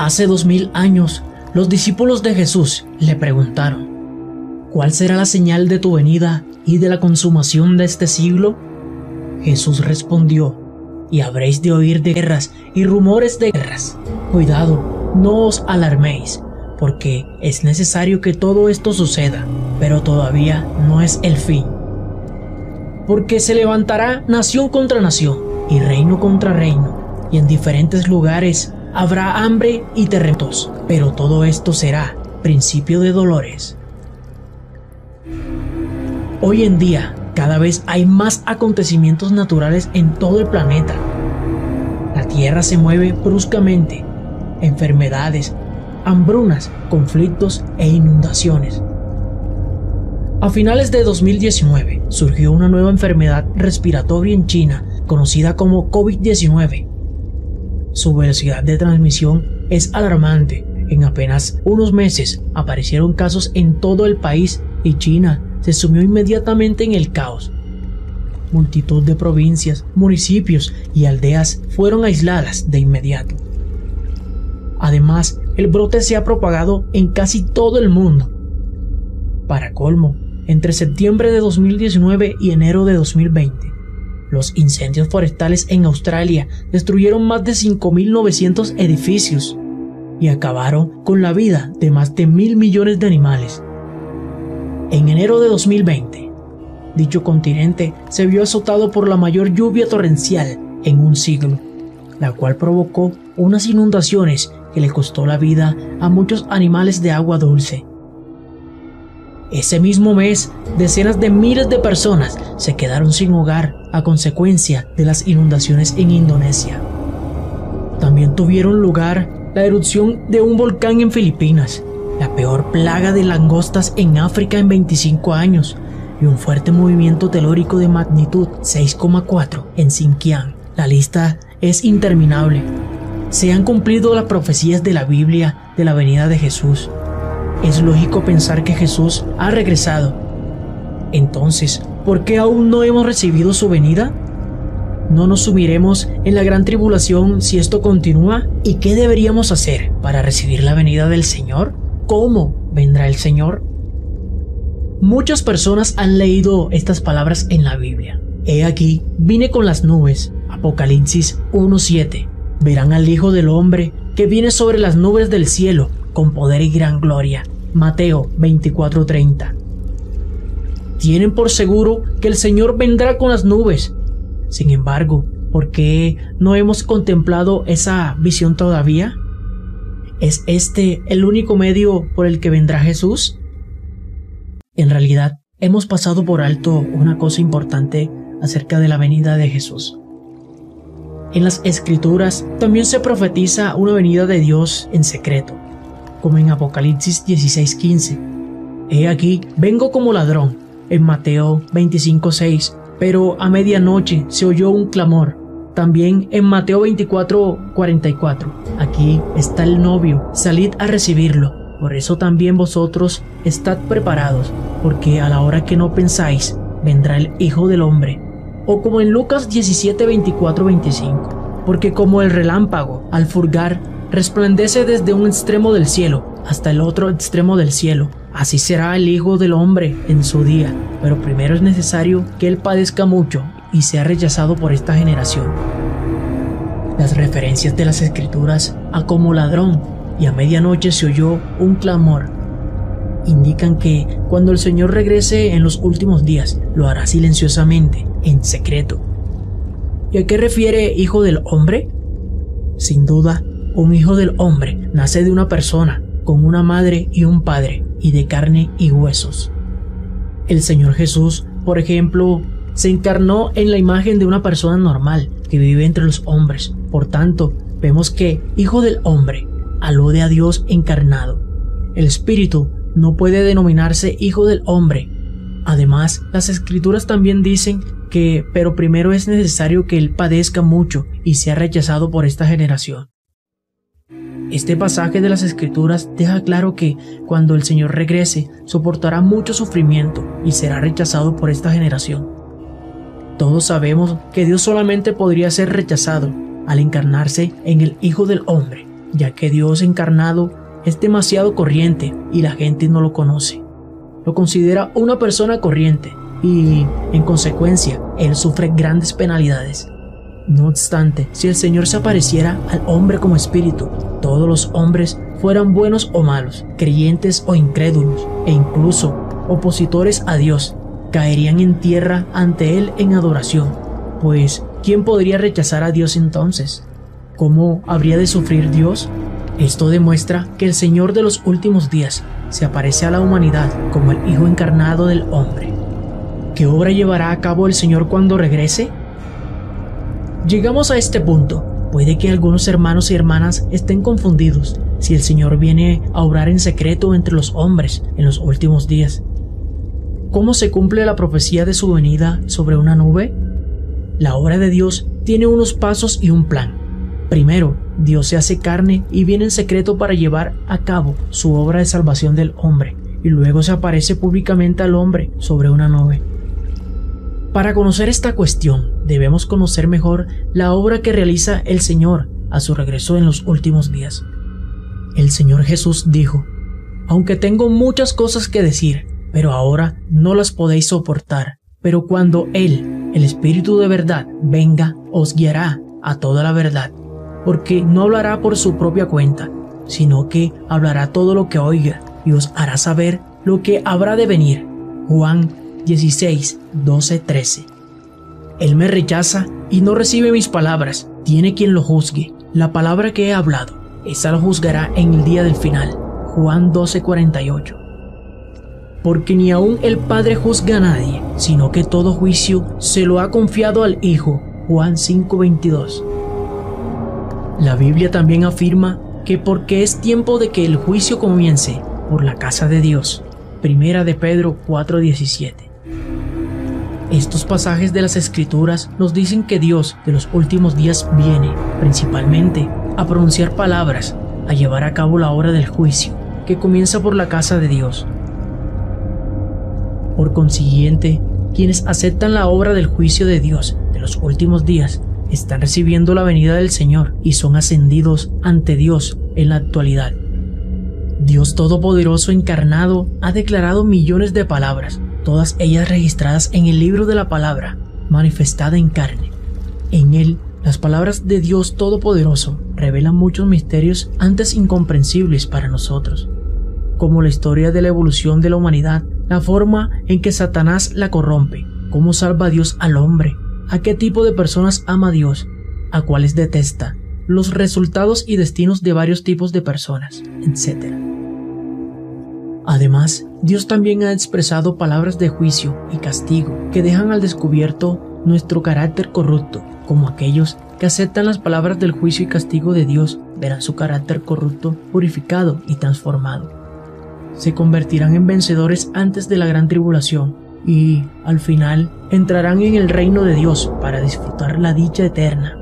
Hace 2000 años, los discípulos de Jesús le preguntaron: ¿cuál será la señal de tu venida y de la consumación de este siglo? Jesús respondió: y habréis de oír de guerras y rumores de guerras. Cuidado, no os alarméis, porque es necesario que todo esto suceda, pero todavía no es el fin. Porque se levantará nación contra nación y reino contra reino, y en diferentes lugares habrá hambre y terremotos, pero todo esto será principio de dolores. Hoy en día, cada vez hay más acontecimientos naturales en todo el planeta. La Tierra se mueve bruscamente. Enfermedades, hambrunas, conflictos e inundaciones. A finales de 2019 surgió una nueva enfermedad respiratoria en China conocida como COVID-19. Su velocidad de transmisión es alarmante. En apenas unos meses aparecieron casos en todo el país y China se sumió inmediatamente en el caos. Multitud de provincias, municipios y aldeas fueron aisladas de inmediato. Además, el brote se ha propagado en casi todo el mundo. Para colmo, entre septiembre de 2019 y enero de 2020, los incendios forestales en Australia destruyeron más de 5.900 edificios y acabaron con la vida de más de 1.000 millones de animales. En enero de 2020, dicho continente se vio azotado por la mayor lluvia torrencial en un siglo, la cual provocó unas inundaciones que le costó la vida a muchos animales de agua dulce. Ese mismo mes, decenas de miles de personas se quedaron sin hogar a consecuencia de las inundaciones en Indonesia. También tuvieron lugar la erupción de un volcán en Filipinas, la peor plaga de langostas en África en 25 años y un fuerte movimiento telúrico de magnitud 6,4 en Xinjiang. La lista es interminable. Se han cumplido las profecías de la Biblia de la venida de Jesús. Es lógico pensar que Jesús ha regresado. Entonces, ¿por qué aún no hemos recibido su venida? ¿No nos sumiremos en la gran tribulación si esto continúa? ¿Y qué deberíamos hacer para recibir la venida del Señor? ¿Cómo vendrá el Señor? Muchas personas han leído estas palabras en la Biblia. He aquí, vine con las nubes. Apocalipsis 1:7. Verán al Hijo del Hombre que viene sobre las nubes del cielo con poder y gran gloria. Mateo 24:30. Tienen por seguro que el Señor vendrá con las nubes. Sin embargo, ¿por qué no hemos contemplado esa visión todavía? ¿Es este el único medio por el que vendrá Jesús? En realidad, hemos pasado por alto una cosa importante acerca de la venida de Jesús. En las Escrituras también se profetiza una venida de Dios en secreto, como en Apocalipsis 16:15. He aquí, vengo como ladrón, en Mateo 25:6, pero a medianoche se oyó un clamor. También en Mateo 24:44, aquí está el novio, salid a recibirlo. Por eso también vosotros estad preparados, porque a la hora que no pensáis, vendrá el Hijo del Hombre. O como en Lucas 17:24-25, porque como el relámpago, al fulgar, resplandece desde un extremo del cielo hasta el otro extremo del cielo, así será el Hijo del Hombre en su día. Pero primero es necesario que Él padezca mucho y sea rechazado por esta generación. Las referencias de las Escrituras a como ladrón y a medianoche se oyó un clamor indican que cuando el Señor regrese en los últimos días, lo hará silenciosamente, en secreto. ¿Y a qué refiere Hijo del Hombre? Sin duda, un Hijo del Hombre nace de una persona, con una madre y un padre, y de carne y huesos. El Señor Jesús, por ejemplo, se encarnó en la imagen de una persona normal que vive entre los hombres. Por tanto, vemos que Hijo del Hombre alude a Dios encarnado. El Espíritu no puede denominarse Hijo del Hombre. Además, las Escrituras también dicen que, pero primero es necesario que Él padezca mucho y sea rechazado por esta generación. Este pasaje de las Escrituras deja claro que cuando el Señor regrese, soportará mucho sufrimiento y será rechazado por esta generación. Todos sabemos que Dios solamente podría ser rechazado al encarnarse en el Hijo del Hombre, ya que Dios encarnado es demasiado corriente y la gente no lo conoce. Lo considera una persona corriente y, en consecuencia, él sufre grandes penalidades. No obstante, si el Señor se apareciera al hombre como espíritu, todos los hombres, fueran buenos o malos, creyentes o incrédulos, e incluso opositores a Dios, caerían en tierra ante Él en adoración. Pues, ¿quién podría rechazar a Dios entonces? ¿Cómo habría de sufrir Dios? Esto demuestra que el Señor de los últimos días se aparece a la humanidad como el Hijo encarnado del hombre. ¿Qué obra llevará a cabo el Señor cuando regrese? Llegamos a este punto. Puede que algunos hermanos y hermanas estén confundidos si el Señor viene a obrar en secreto entre los hombres en los últimos días. ¿Cómo se cumple la profecía de su venida sobre una nube? La obra de Dios tiene unos pasos y un plan. Primero, Dios se hace carne y viene en secreto para llevar a cabo su obra de salvación del hombre, y luego se aparece públicamente al hombre sobre una nube. Para conocer esta cuestión, debemos conocer mejor la obra que realiza el Señor a su regreso en los últimos días. El Señor Jesús dijo: «Aunque tengo muchas cosas que decir, pero ahora no las podéis soportar. Pero cuando Él, el Espíritu de verdad, venga, os guiará a toda la verdad, porque no hablará por su propia cuenta, sino que hablará todo lo que oiga y os hará saber lo que habrá de venir». Juan 16, 12, 13. Él me rechaza y no recibe mis palabras. Tiene quien lo juzgue. La palabra que he hablado, esa lo juzgará en el día del final. Juan 12, 48. Porque ni aun el Padre juzga a nadie, sino que todo juicio se lo ha confiado al Hijo. Juan 5, 22. La Biblia también afirma que porque es tiempo de que el juicio comience por la casa de Dios. Primera de Pedro 4:17. Estos pasajes de las Escrituras nos dicen que Dios de los últimos días viene, principalmente, a pronunciar palabras, a llevar a cabo la obra del juicio, que comienza por la casa de Dios. Por consiguiente, quienes aceptan la obra del juicio de Dios de los últimos días, están recibiendo la venida del Señor y son ascendidos ante Dios en la actualidad. Dios Todopoderoso encarnado ha declarado millones de palabras, todas ellas registradas en el libro de la palabra, manifestada en carne. En él, las palabras de Dios Todopoderoso revelan muchos misterios antes incomprensibles para nosotros, como la historia de la evolución de la humanidad, la forma en que Satanás la corrompe, cómo salva a Dios al hombre, a qué tipo de personas ama a Dios, a cuáles detesta, los resultados y destinos de varios tipos de personas, etc. Además, Dios también ha expresado palabras de juicio y castigo que dejan al descubierto nuestro carácter corrupto, como aquellos que aceptan las palabras del juicio y castigo de Dios verán su carácter corrupto purificado y transformado. Se convertirán en vencedores antes de la gran tribulación y, al final, entrarán en el reino de Dios para disfrutar la dicha eterna.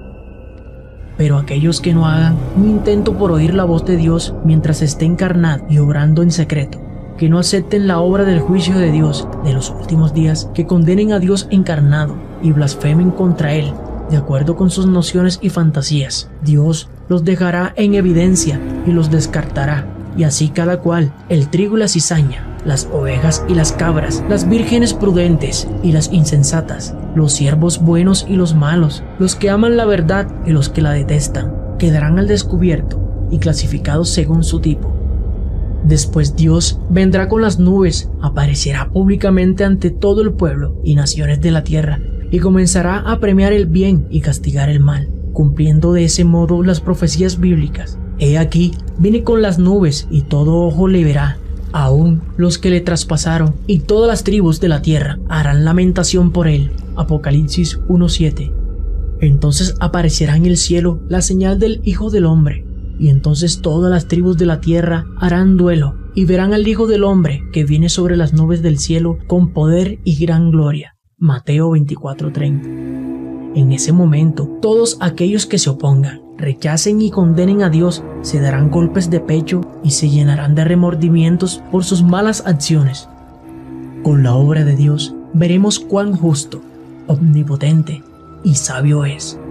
Pero aquellos que no hagan un intento por oír la voz de Dios mientras esté encarnado y obrando en secreto, que no acepten la obra del juicio de Dios de los últimos días, que condenen a Dios encarnado y blasfemen contra Él, de acuerdo con sus nociones y fantasías, Dios los dejará en evidencia y los descartará, y así cada cual, el trigo y la cizaña, las ovejas y las cabras, las vírgenes prudentes y las insensatas, los siervos buenos y los malos, los que aman la verdad y los que la detestan, quedarán al descubierto y clasificados según su tipo. Después Dios vendrá con las nubes, aparecerá públicamente ante todo el pueblo y naciones de la tierra, y comenzará a premiar el bien y castigar el mal, cumpliendo de ese modo las profecías bíblicas. He aquí, viene con las nubes y todo ojo le verá, aún los que le traspasaron, y todas las tribus de la tierra harán lamentación por él. Apocalipsis 1:7. Entonces aparecerá en el cielo la señal del Hijo del Hombre, y entonces todas las tribus de la tierra harán duelo, y verán al Hijo del Hombre que viene sobre las nubes del cielo con poder y gran gloria. Mateo 24:30. En ese momento, todos aquellos que se opongan, rechacen y condenen a Dios, se darán golpes de pecho y se llenarán de remordimientos por sus malas acciones. Con la obra de Dios veremos cuán justo, omnipotente y sabio es.